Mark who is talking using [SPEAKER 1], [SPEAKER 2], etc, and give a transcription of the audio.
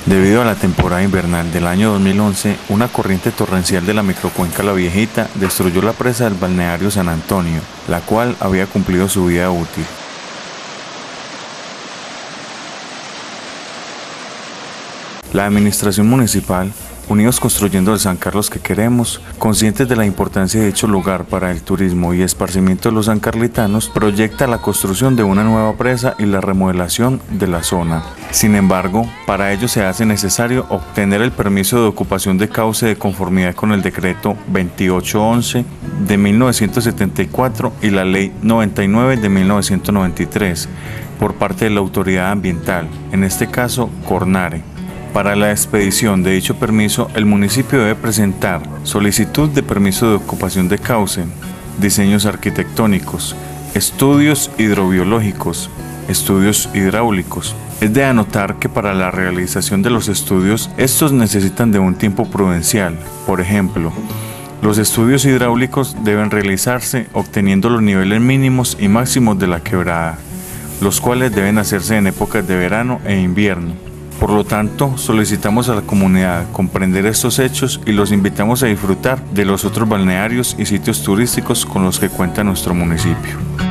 [SPEAKER 1] Debido a la temporada invernal del año 2011, una corriente torrencial de la microcuenca La Viejita destruyó la presa del balneario San Antonio, la cual había cumplido su vida útil. La administración municipal, Unidos Construyendo el San Carlos que queremos, conscientes de la importancia de dicho lugar para el turismo y esparcimiento de los sancarlitanos, proyecta la construcción de una nueva presa y la remodelación de la zona. Sin embargo, para ello se hace necesario obtener el permiso de ocupación de cauce de conformidad con el decreto 2811 de 1974 y la ley 99 de 1993 por parte de la autoridad ambiental, en este caso Cornare. Para la expedición de dicho permiso, el municipio debe presentar solicitud de permiso de ocupación de cauce, diseños arquitectónicos, estudios hidrobiológicos, estudios hidráulicos. Es de anotar que para la realización de los estudios, estos necesitan de un tiempo prudencial. Por ejemplo, los estudios hidráulicos deben realizarse obteniendo los niveles mínimos y máximos de la quebrada, los cuales deben hacerse en épocas de verano e invierno. Por lo tanto, solicitamos a la comunidad comprender estos hechos y los invitamos a disfrutar de los otros balnearios y sitios turísticos con los que cuenta nuestro municipio.